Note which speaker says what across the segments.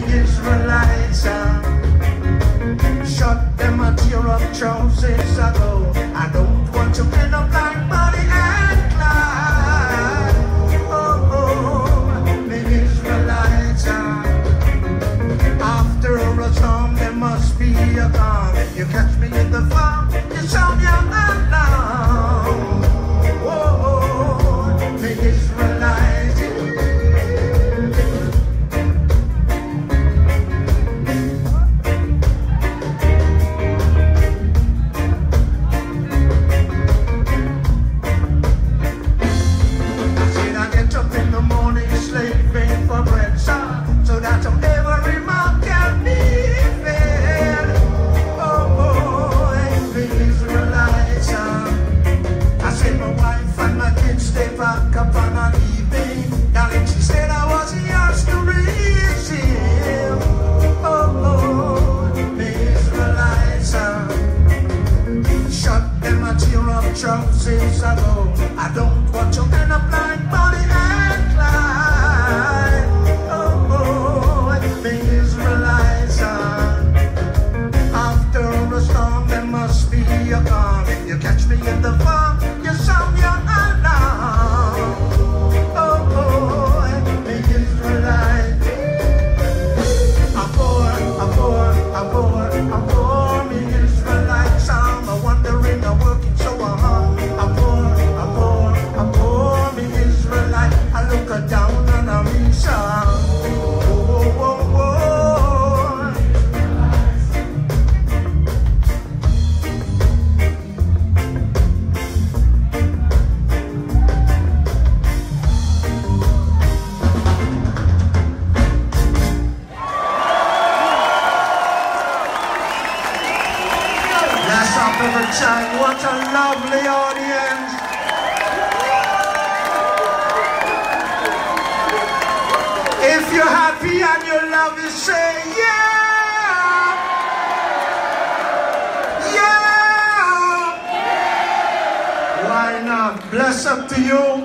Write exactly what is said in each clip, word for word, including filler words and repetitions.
Speaker 1: Israelites. Shut them a tear up trousers ago. I don't want to end up like Bonnie and Clyde. Oh, oh, the Israelites. After a storm there must be a calm. You catch me in the farm, you saw me alone. Oh, oh, the Israelites. Slaving for bread, son, so that every man can be fed. Oh, oh, the Israelites. I said my wife and my kids stay back up on an evening. Darling, she said I was yours to receive. Oh, oh, the Israelites. Shut them a tear up trousers ago. I don't want to end up like Bonnie and Clyde. Oh, oh, the Israelites. After a storm there must be a calm. If you catch me in the farm, you sound your alarm. Oh, oh, the Israelites. I'm poor, I'm poor, I'm poor, I'm poor, the Israelites. I'm a wandering, I'm working so hard. I'm poor, I'm poor, I'm poor, the Israelite. I look her down and I'm inside. Oh, oh, oh, oh. Last up of the time, what a lovely audience. If you're happy and you love it, say yeah! Yeah! Why not? Bless up to you.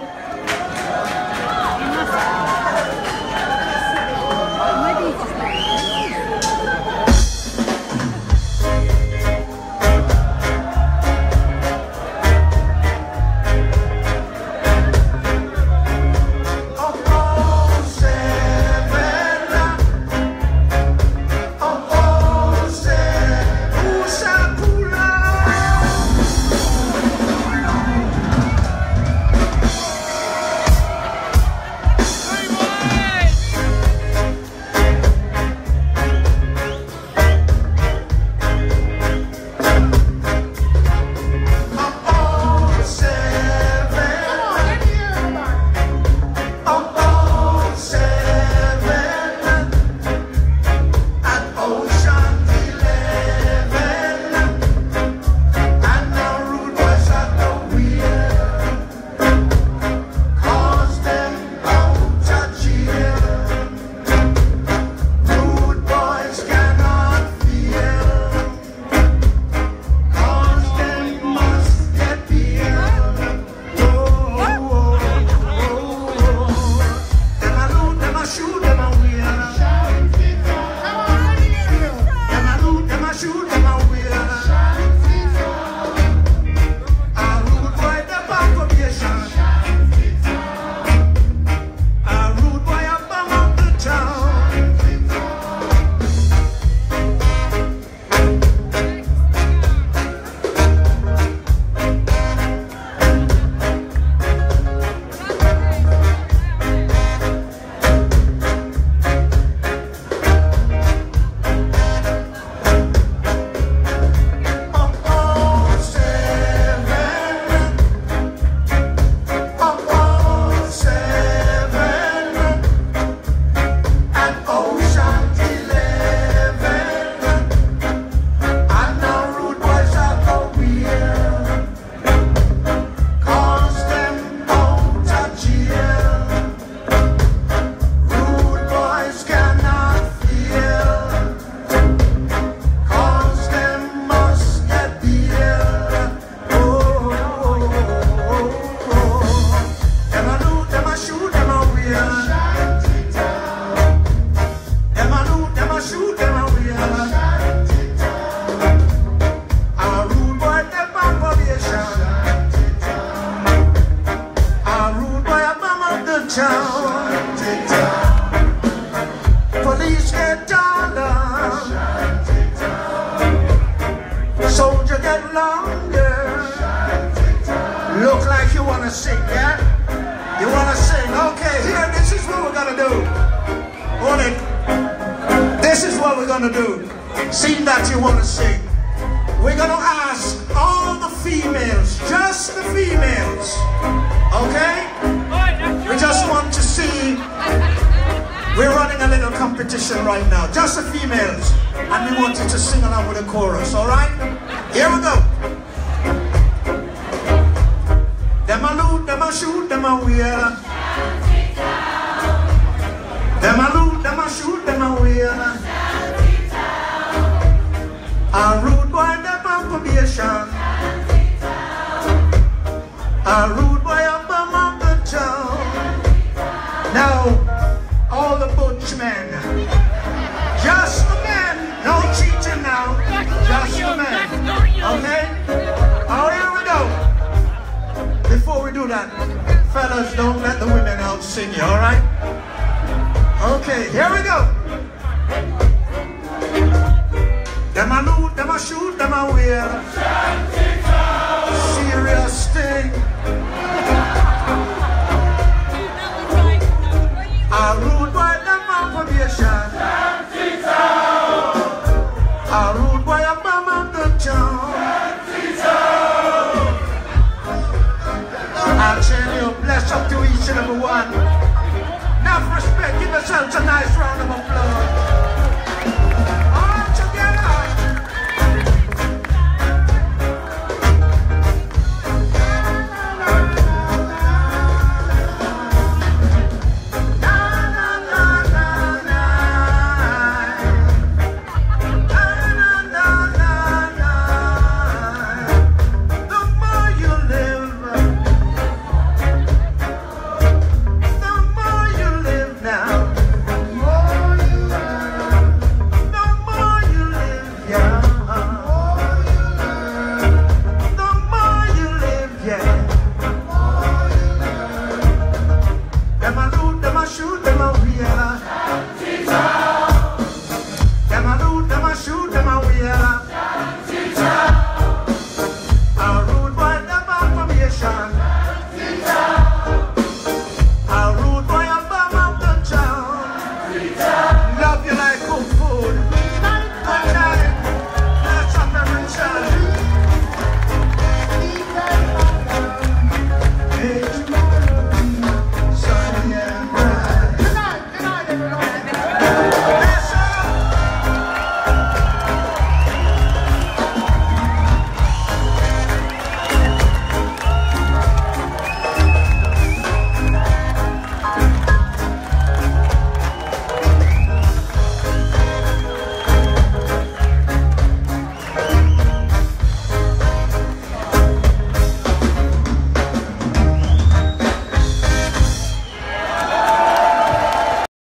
Speaker 1: sing, yeah? You wanna sing? Okay, here, this is what we're gonna do. Hold it. This is what we're gonna do. Seeing that you wanna sing, we're gonna ask all the females, just the females, okay? We just want to see, we're running a little competition right now, just the females, and we want you to sing along with the chorus, alright? Here we go. Them a loot, them a shoot, them a wear. Them a loot, them a shoot, them a wear. A rude boy, them on probation. A rude boy up among the town. Now, all the butch men, just the men, no cheating now, just the men, okay? Oh, here we go. Before we do that, fellas, don't let the women out sing you, alright? Okay, here we go. Them a loot, them a shoot, them a wear.